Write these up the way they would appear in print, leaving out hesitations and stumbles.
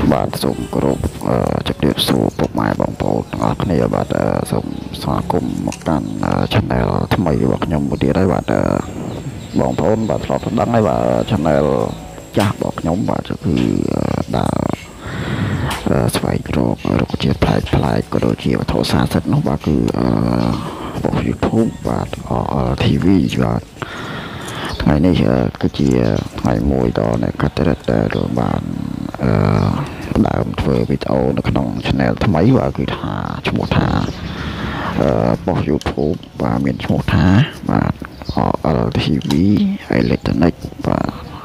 បាទសូមគោរពជម្រាបសួរពុកម៉ែបងប្អូនទាំងអស់គ្នាបាទសូមស្វាគមន៍មកកាន់ channel ថ្មីរបស់ខ្ញុំមួយទៀតហើយបាទបងប្អូនបាទធ្លាប់ដឹងហើយបាទ channel ចាស់របស់ខ្ញុំបាទគឺដើរស្វែងរករុក្ខជាតិប្លែកក៏ដូចជាវត្ថុស័ក្តិសិទ្ធិនោះបាទគឺរបស់ YouTube បាទ TV បាទថ្ងៃនេះគឺជាថ្ងៃមួយដ៏នៃកាត់រិតដែលបានដើមធ្វើវីដេអូនៅក្នុង channel ថ្មីបាទគឺថាឈ្មោះថារបស់ YouTube បាទមានឈ្មោះថាបាទ LTV Electronic បាទ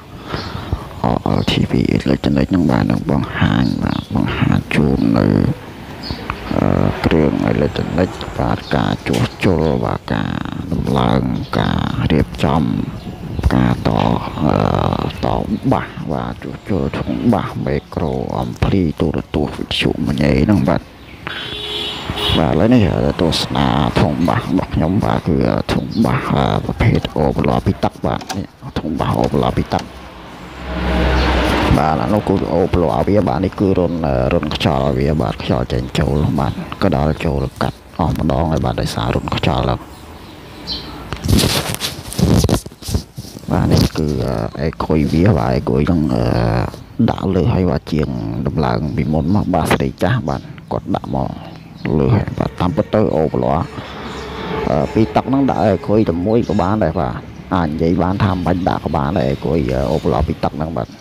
LTV Electronic នឹងបាននឹងបង្ហាញជូននៅគ្រឿងអេឡិចត្រូនិកបាទការជួសជុលបាទការដំឡើងការរៀបចំការតបាសបាទជួសជុលធុងបាសមីក្រូអំភ្លីទូរទស្សន៍វិទ្យុមញ៉េហ្នឹងបាទឥឡូវនេះទស្សនាធុងបាសរបស់ខ្ញុំបាទគឺធុងបាសប្រភេទអូបឡពីទឹកបាទនេះធុងបាសអូបឡពីទឹកបាទអានោះគឺអូប្លវាបាទនេះគឺរុនខ្យល់វាបាទខ្យល់ចេញចូលបាទក៏ដល់ចូលកាត់អស់ម្ដងហើយបាទដោយសាររុនខ្យល់បាទនេះគឺអេគុយវាបាទអេគុយនឹងដាក់លើឲ្យបាទជាងដំឡើងពីមុនមកបាទស្រីចាស់បាទគាត់ដាក់មកលើឲ្យបាទតាមពិតទៅអូប្លពីទឹកហ្នឹងដាក់អេគុយតែមួយក៏បានដែរបាទអាចនិយាយបានថាមិនបាច់ដាក់ក៏បានដែរអេគុយអូប្លពីទឹកហ្នឹងបាទ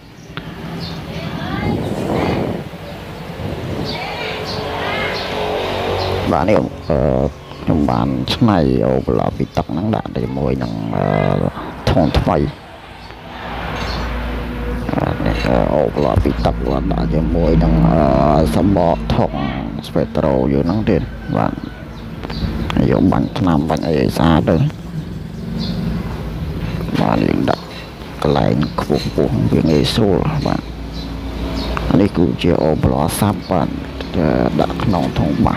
បាទនេះខ្ញុំបានឆ្នៃអូប្លពីទឹកហ្នឹងដាក់ជាមួយនឹងធុងថ្មីនេះអូប្លពីទឹកគាត់ដាក់ជាមួយនឹងសម្បកធុងស្វេត្រូយូរហ្នឹងទៀតបាទយកបាញ់ថ្នាំបាញ់អីស្អាតទៅបាទយើងដាក់កន្លែងខ្ពស់វាងាយស្រួលបាទនេះគឺជាអូប្លសាប់បាទដាក់ក្នុងធុងបាស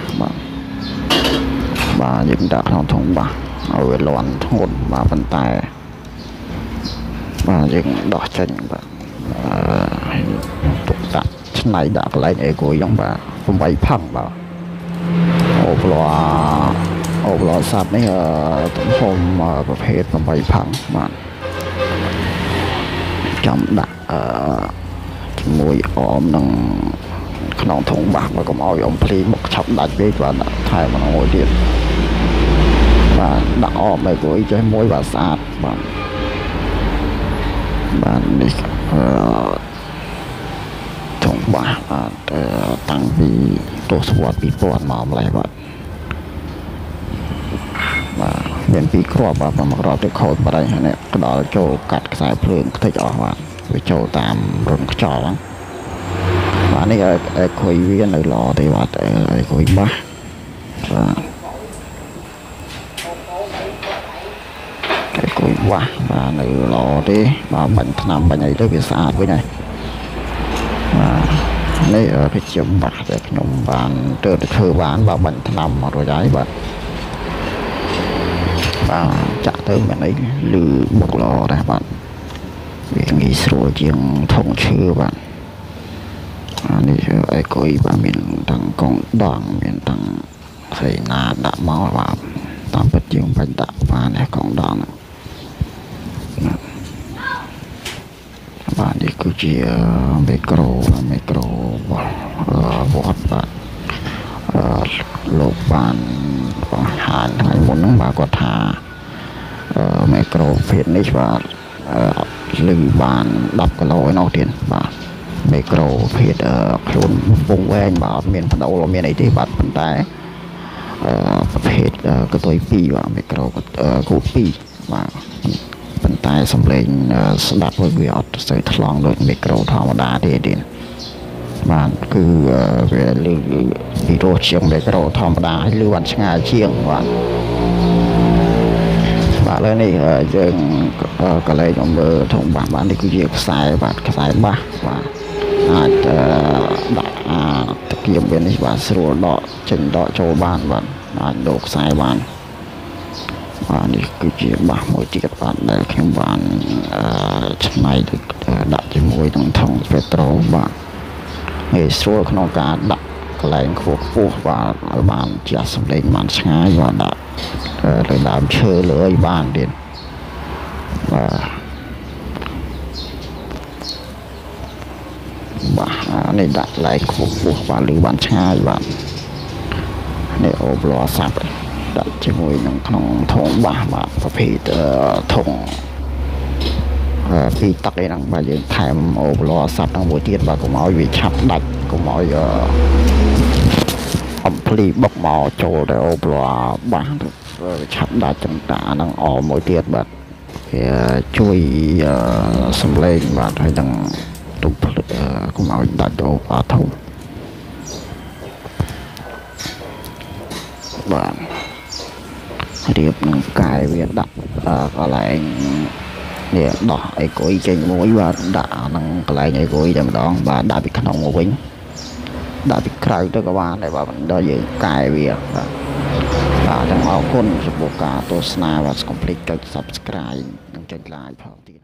បាទយើងដាក់ក្នុងធុងបាសឲ្យវាលាន់ធ្ងន់បាទប៉ុន្តែបាទយើងដោះចេញបាទទុកដាក់ឆ្នៃដាក់កន្លែងអេគួយហ្នឹងបាទ8ផឹងបាទអូប្លសាប់នេះទំហំប្រភេទ8ផឹងបាទចាំដាក់ជាមួយអមនឹងក្នុងធុងបាសមកកុំឲ្យអំភ្លីមកឆាប់ដាច់ពេកបាទដាក់ថែមមកមួយទៀតបាទដាក់អមឲ្យគួយចេះមួយបាទស្អាតបាទនេះធុងបាសតាំងពីទសវត្សរ៍ 2000 មកម្លេះបាទមាន2គ្រាប់បាទ1គ្រាប់ទៅខូចបាត់ហើយនេះផ្ដល់ចូលកាត់ខ្សែភ្លើងខ្ទេចអស់បាទវាចូលតាមរុនខ្យល់ហ្នឹងបាទនេះអេគុយវានៅល្អទេបាទអេគុយបាសបាទអេគុយបាសបាទនៅល្អទេបាទបាញ់ថ្នាំបាញ់អីទៅវាស្អាតវិញហើយបាទនេះគឺជាបាសដែលខ្ញុំបានទៅធ្វើបានបាទបាញ់ថ្នាំមករួចហើយបាទចាក់ទៅមានអីលឺបុកល្អដែរបាទវាងាយស្រួលជាងធុងឈើបាទនេះអេគុយបាទមានទាំងកងដងមានទាំងផ្សេងណាដាក់មកបាទតាមពិតជាងបាច់ដាក់បានឯកងដងបាទនេះគឺជាមីក្រូវត្តបាទលោកបានបង្ហាញថ្ងៃមុនហ្នឹងបាទគាត់ថាមីក្រូភេទនេះបាទលឺបាន10គីឡូឯនោះទៀតបាទមីក្រូភេទខ្លួនពងវែងបាទអត់មានបដូលអត់មានអីទេបាទប៉ុន្តែប្រភេទកតុយ2បាទមីក្រូគូត2បាទប៉ុន្តែសំឡេងស្ដាប់វាអត់សូវថ្លង់ដូចមីក្រូធម្មតាទេទៀតបាទគឺវាលឺពីរោះជាងមីក្រូធម្មតាហើយលឺបានឆ្ងាយជាងបាទឥឡូវនេះយើងកន្លែងអំមើធុងបាសបាទនេះគឺជាខ្សែបាទខ្សែបាសបាទអាចដាក់តាគៀមវានេះបាទស្រួលដកចេញដកចូលបានបាទអាចដូរខ្សែបានបាទនេះគឺជាបាសមួយទៀតបាទដែលខ្ញុំបានឆ្នៃដាក់ជាមួយនឹងធុងស្វេត្រូបាទងាយស្រួលក្នុងការដាក់កន្លែងខ្ពស់បាទឲ្យបានជាសម្លេងបានឆ្ងាយបាទដាក់លើដើមឈើលើឲ្យបានទៀតបាទនេះដាក់កន្លែងខ្ពស់បាទលើបានឆ្ងាយបាទនេះអូប្លោសាប់ដាក់ជាមួយនឹងក្នុងធុងបាសបាទប្រភេទធុងពីទឹកឯហ្នឹងបាទយើងថែមអូប្លោសាប់ហ្នឹងមួយទៀតបាទកុំឲ្យវាឆាប់ដាច់កុំឲ្យអំភ្លីបុកមកចូលទៅអូប្លោបាសវាឆាប់ដាច់ចំតាហ្នឹងអមួយទៀតបាទវាជួយសំឡេងបាទហើយនឹងទុកកុំឲ្យដាច់អូប្លោធំបាទរៀបនឹងកាយវាដាក់កន្លែងនេះដោះអីគុយចេញមួយបាទដាក់ហ្នឹងកន្លែងអីគុយតែម្ដងបាទដាក់ពីក្នុងមកវិញដាក់ពីក្រៅទៅក៏បានដែរបាទដល់យើងកាយវាបាទអរគុណចំពោះការទស្សនាបាទកុំភ្លេចចុច Subscribe និងចុច Like ផងទៀត